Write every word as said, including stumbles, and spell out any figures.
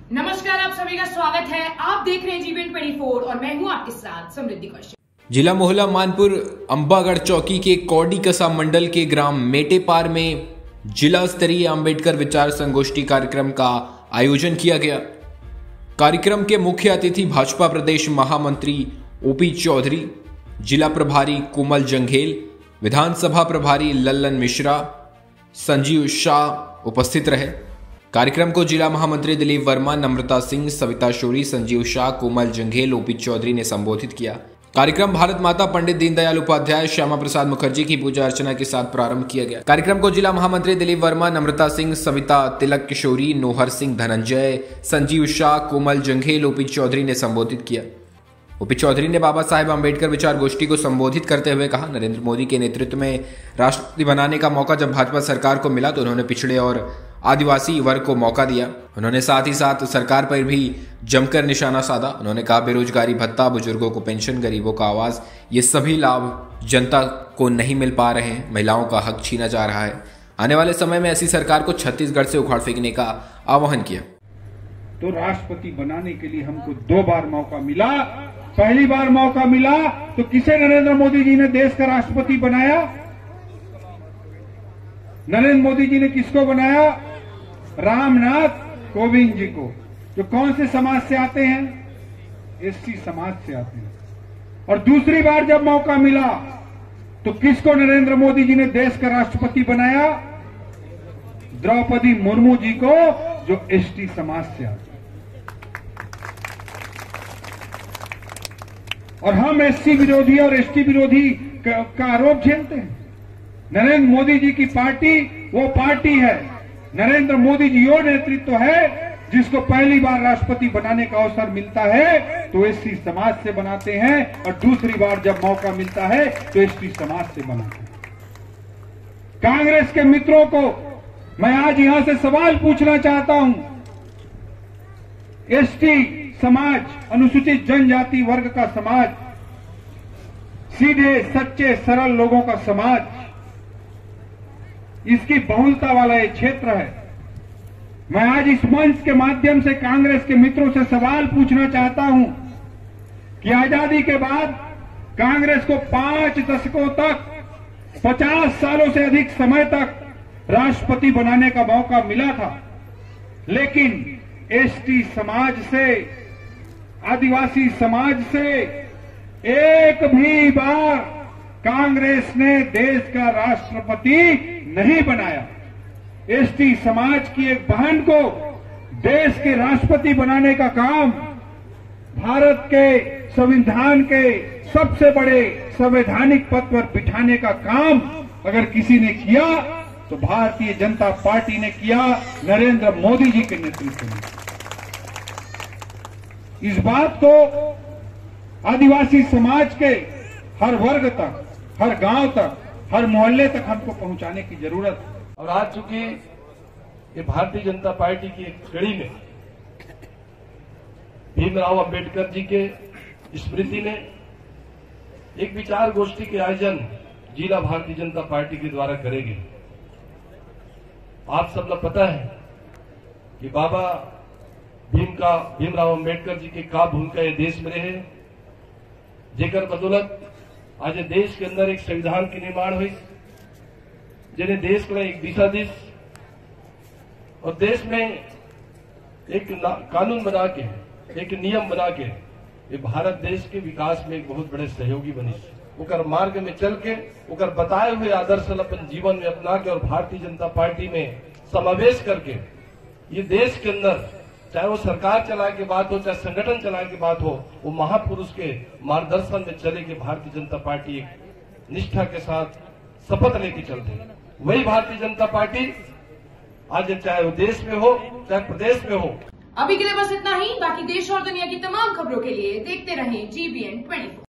नमस्कार, आप सभी का स्वागत है। आप देख रहे हैं जीबीएन चौबीस और मैं हूं आपके साथ समृद्धि कौशिक। जिला मोहल्ला मानपुर अंबागढ़ चौकी के कौडी कसा मंडल के ग्राम मेटेपार में जिला स्तरीय अंबेडकर विचार संगोष्ठी कार्यक्रम का आयोजन किया गया। कार्यक्रम के मुख्य अतिथि भाजपा प्रदेश महामंत्री ओपी चौधरी, जिला प्रभारी कोमल जंघेल, विधानसभा प्रभारी लल्लन मिश्रा, संजीव शाह उपस्थित रहे। कार्यक्रम को जिला महामंत्री दिलीप वर्मा, नम्रता सिंह, सविता शोरी, संजीव शाह, कोमल जंघेल, ओपी चौधरी ने संबोधित किया। कार्यक्रम भारत माता पंडित दीनदयाल उपाध्याय, श्यामा प्रसाद मुखर्जी की पूजा अर्चना के साथ प्रारंभ किया गया। कार्यक्रम को जिला महामंत्री दिलीप वर्मा, नम्रता सिंह, सविता तिलक किशोरी, नोहर सिंह धनंजय, संजीव शाह, कोमल जंघेल, ओपी चौधरी ने संबोधित किया। ओपी चौधरी ने बाबा साहेब अम्बेडकर विचार गोष्ठी को संबोधित करते हुए कहा, नरेंद्र मोदी के नेतृत्व में राष्ट्रपति बनाने का मौका जब भाजपा सरकार को मिला तो उन्होंने पिछड़े और आदिवासी वर्ग को मौका दिया। उन्होंने साथ ही साथ सरकार पर भी जमकर निशाना साधा। उन्होंने कहा, बेरोजगारी भत्ता, बुजुर्गों को पेंशन, गरीबों का आवास, ये सभी लाभ जनता को नहीं मिल पा रहे हैं। महिलाओं का हक छीना जा रहा है। आने वाले समय में ऐसी सरकार को छत्तीसगढ़ से उखाड़ फेंकने का आह्वान किया। तो राष्ट्रपति बनाने के लिए हमको दो बार मौका मिला। पहली बार मौका मिला तो किसे नरेंद्र मोदी जी ने देश का राष्ट्रपति बनाया? नरेंद्र मोदी जी ने किसको बनाया? रामनाथ कोविंद जी को, जो कौन से समाज से आते हैं? एससी समाज से आते हैं। और दूसरी बार जब मौका मिला तो किसको नरेंद्र मोदी जी ने देश का राष्ट्रपति बनाया? द्रौपदी मुर्मू जी को, जो एसटी समाज से आते हैं। और हम एससी विरोधी और एसटी विरोधी का, का आरोप झेलते हैं। नरेंद्र मोदी जी की पार्टी वो पार्टी है, नरेंद्र मोदी जी वो नेतृत्व है जिसको पहली बार राष्ट्रपति बनाने का अवसर मिलता है तो एससी समाज से बनाते हैं, और दूसरी बार जब मौका मिलता है तो एसटी समाज से बनाते हैं। कांग्रेस के मित्रों को मैं आज यहां से सवाल पूछना चाहता हूं। एसटी समाज, अनुसूचित जनजाति वर्ग का समाज, सीधे सच्चे सरल लोगों का समाज, इसकी बहुलता वाला ये क्षेत्र है। मैं आज इस मंच के माध्यम से कांग्रेस के मित्रों से सवाल पूछना चाहता हूं कि आजादी के बाद कांग्रेस को पांच दशकों तक, पचास सालों से अधिक समय तक राष्ट्रपति बनाने का मौका मिला था, लेकिन एसटी समाज से, आदिवासी समाज से एक भी बार कांग्रेस ने देश का राष्ट्रपति नहीं बनाया। एसटी समाज की एक बहन को देश के राष्ट्रपति बनाने का काम, भारत के संविधान के सबसे बड़े संवैधानिक पद पर बिठाने का काम अगर किसी ने किया तो भारतीय जनता पार्टी ने किया, नरेंद्र मोदी जी के नेतृत्व में। इस बात को आदिवासी समाज के हर वर्ग तक, हर गांव तक, हर मोहल्ले तक हमको पहुंचाने की जरूरत है। और आज चूंकि ये भारतीय जनता पार्टी की एक कड़ी में भीमराव अंबेडकर जी के स्मृति में एक विचार गोष्ठी के आयोजन जिला भारतीय जनता पार्टी के द्वारा करेंगे। आप सब लोग पता है कि बाबा भीम का भीमराव अंबेडकर जी के का भूमिका ये देश में रहे, जेकर बदौलत आज देश के अंदर एक संविधान की निर्माण हुई, जिन्हें देश को एक दिशा दी और देश में एक कानून बना के, एक नियम बना के ये भारत देश के विकास में एक बहुत बड़े सहयोगी बनी। उकर मार्ग में चल के, उकर बताए हुए आदर्श अपन जीवन में अपना के और भारतीय जनता पार्टी में समावेश करके ये देश के अंदर, चाहे वो सरकार चलाए की बात हो, चाहे संगठन चलाए की बात हो, वो महापुरुष के मार्गदर्शन में चले कि भारतीय जनता पार्टी एक निष्ठा के साथ शपथ लेके चलते हैं। वही भारतीय जनता पार्टी आज चाहे वो देश में हो, चाहे प्रदेश में हो। अभी के लिए बस इतना ही। बाकी देश और दुनिया की तमाम खबरों के लिए देखते रहें जीबीएन चौबीस।